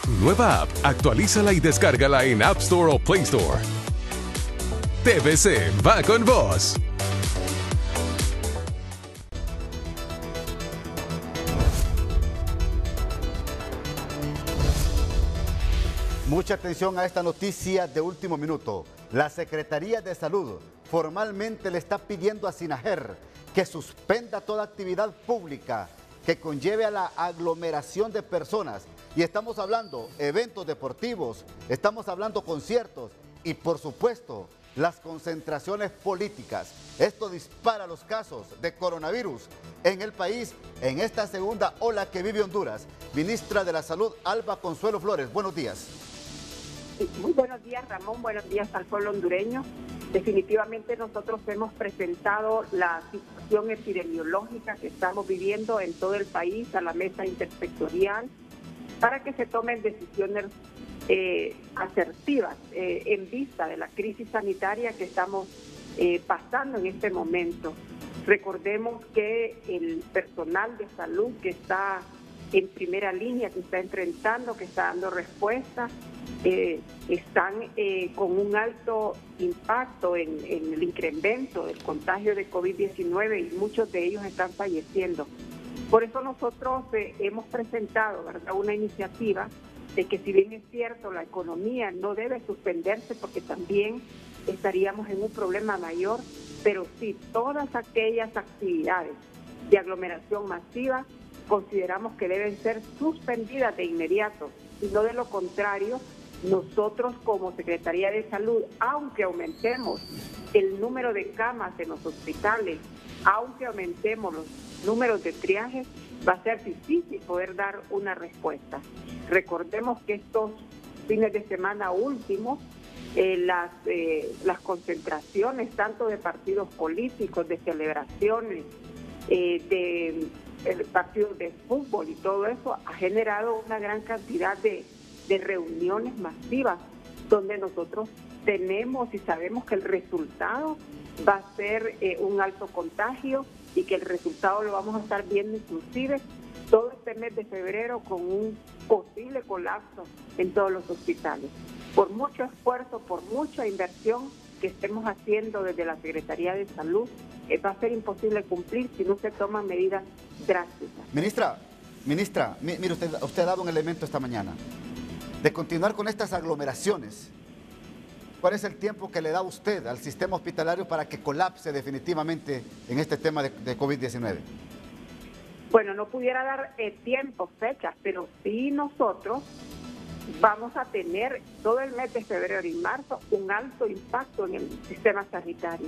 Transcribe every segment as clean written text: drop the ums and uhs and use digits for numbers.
nueva app. Actualízala y descárgala en App Store o Play Store. TVC va con vos. Mucha atención a esta noticia de último minuto. La Secretaría de Salud formalmente le está pidiendo a SINAJER que suspenda toda actividad pública que conlleve a la aglomeración de personas. Y estamos hablando eventos deportivos, estamos hablando conciertos y por supuesto las concentraciones políticas. Esto dispara los casos de coronavirus en el país en esta segunda ola que vive Honduras. Ministra de la Salud, Alba Consuelo Flores, buenos días. Muy buenos días, Ramón. Buenos días al pueblo hondureño. Definitivamente nosotros hemos presentado la situación epidemiológica que estamos viviendo en todo el país a la mesa intersectorial para que se tomen decisiones asertivas en vista de la crisis sanitaria que estamos pasando en este momento. Recordemos que el personal de salud que está en primera línea, que está enfrentando, que está dando respuesta, están con un alto impacto en el incremento del contagio de COVID-19 y muchos de ellos están falleciendo. Por eso nosotros hemos presentado, ¿verdad?, una iniciativa de que, si bien es cierto, la economía no debe suspenderse porque también estaríamos en un problema mayor, pero sí todas aquellas actividades de aglomeración masiva consideramos que deben ser suspendidas de inmediato, y no de lo contrario, nosotros como Secretaría de Salud, aunque aumentemos el número de camas en los hospitales, aunque aumentemos los números de triajes, va a ser difícil poder dar una respuesta. Recordemos que estos fines de semana últimos, las concentraciones tanto de partidos políticos, de celebraciones, de partidos de fútbol y todo eso ha generado una gran cantidad de reuniones masivas donde nosotros tenemos y sabemos que el resultado va a ser un alto contagio y que el resultado lo vamos a estar viendo inclusive todo este mes de febrero con un posible colapso en todos los hospitales. Por mucho esfuerzo, por mucha inversión que estemos haciendo desde la Secretaría de Salud, va a ser imposible cumplir si no se toman medidas drásticas. Ministra, mire, usted ha dado un elemento esta mañana de continuar con estas aglomeraciones. ¿Cuál es el tiempo que le da usted al sistema hospitalario para que colapse definitivamente en este tema de COVID-19? Bueno, no pudiera dar tiempo, fechas, pero sí nosotros vamos a tener todo el mes de febrero y marzo un alto impacto en el sistema sanitario,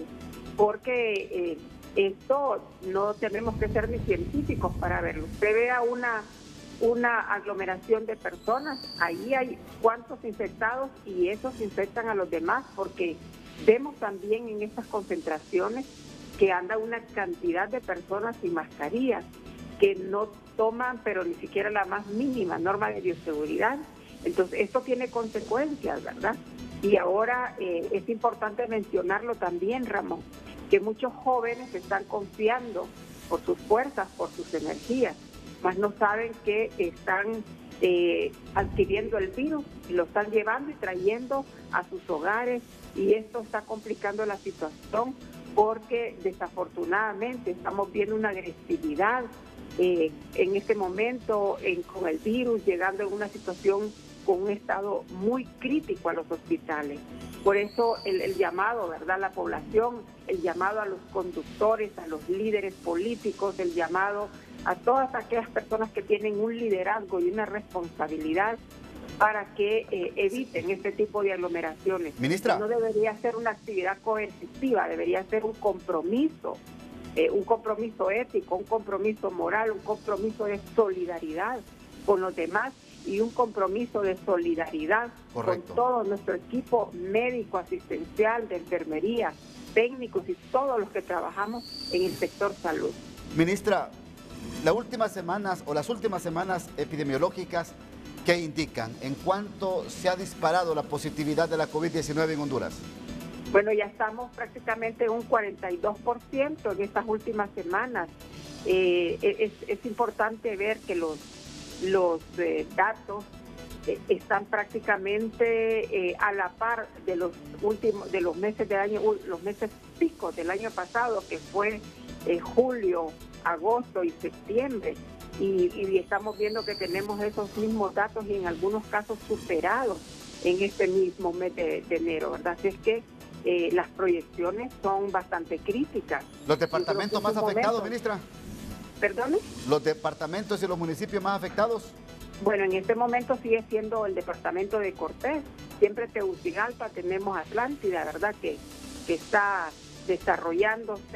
porque esto no tenemos que ser ni científicos para verlo. Usted vea una aglomeración de personas, ahí hay cuantos infectados y esos infectan a los demás, porque vemos también en estas concentraciones que anda una cantidad de personas sin mascarillas que no toman pero ni siquiera la más mínima norma de bioseguridad. Entonces esto tiene consecuencias, ¿verdad? Y ahora es importante mencionarlo también, Ramón, que muchos jóvenes están confiando por sus fuerzas, por sus energías, mas no saben que están adquiriendo el virus y lo están llevando y trayendo a sus hogares, y esto está complicando la situación porque desafortunadamente estamos viendo una agresividad en este momento con el virus, llegando en una situación con un estado muy crítico a los hospitales. Por eso el llamado, ¿verdad?, a la población, el llamado a los conductores, a los líderes políticos, el llamado a todas aquellas personas que tienen un liderazgo y una responsabilidad para que eviten este tipo de aglomeraciones. Ministra. No debería ser una actividad coercitiva, debería ser un compromiso ético, un compromiso moral, un compromiso de solidaridad con los demás y un compromiso de solidaridad Correcto. con todo nuestro equipo médico, asistencial, de enfermería, técnicos y todos los que trabajamos en el sector salud. Ministra, las últimas semanas epidemiológicas, ¿qué indican en cuánto se ha disparado la positividad de la COVID-19 en Honduras? Bueno, ya estamos prácticamente en un 42% en estas últimas semanas. Es importante ver que los datos están prácticamente a la par de los meses del año, los meses picos del año pasado, que fue julio, agosto y septiembre. Y estamos viendo que tenemos esos mismos datos y en algunos casos superados en este mismo mes de enero, ¿verdad? Así es que las proyecciones son bastante críticas. ¿Los departamentos más afectados, ministra? ¿Perdone? ¿Los departamentos y los municipios más afectados? Bueno, en este momento sigue siendo el departamento de Cortés. Siempre Tegucigalpa, tenemos Atlántida, ¿verdad? Que está desarrollándose.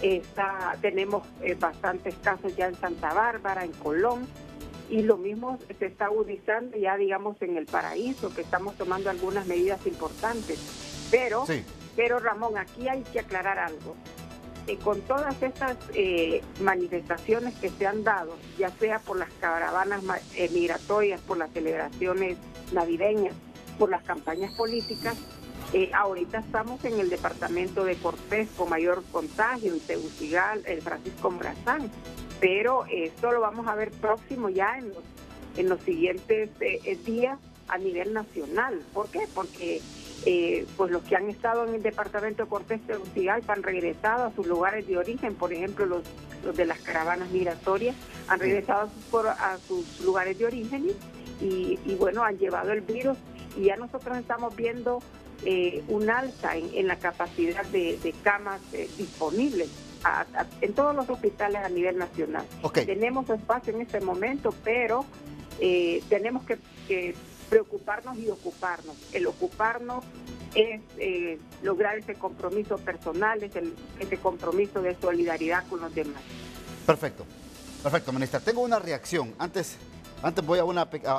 Tenemos bastantes casos ya en Santa Bárbara, en Colón. Y lo mismo se está agudizando ya, digamos, en El Paraíso, que estamos tomando algunas medidas importantes. Pero, sí. Pero Ramón, aquí hay que aclarar algo. Con todas estas manifestaciones que se han dado, ya sea por las caravanas migratorias, por las celebraciones navideñas, por las campañas políticas, ahorita estamos en el departamento de Cortés con mayor contagio, en Tegucigalpa, el Francisco Morazán, pero esto lo vamos a ver próximo ya en los siguientes días a nivel nacional. ¿Por qué? Porque pues los que han estado en el departamento de Cortés, Tegucigalpa, han regresado a sus lugares de origen. Por ejemplo, los de las caravanas migratorias han regresado a sus lugares de origen y bueno, han llevado el virus, y ya nosotros estamos viendo un alza en la capacidad de camas disponibles en todos los hospitales a nivel nacional. Okay. Tenemos espacio en este momento, pero tenemos que preocuparnos y ocuparnos. El ocuparnos es lograr ese compromiso personal, ese compromiso de solidaridad con los demás. Perfecto, ministra. Tengo una reacción. Antes voy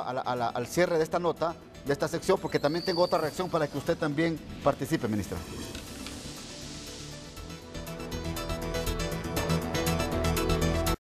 al cierre de esta nota, de esta sección, porque también tengo otra reacción para que usted también participe, ministra.